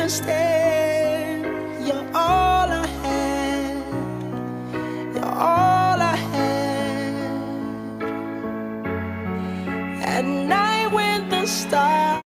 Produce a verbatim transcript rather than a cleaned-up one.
understand. You're all I had. You're all I had. At night when the stars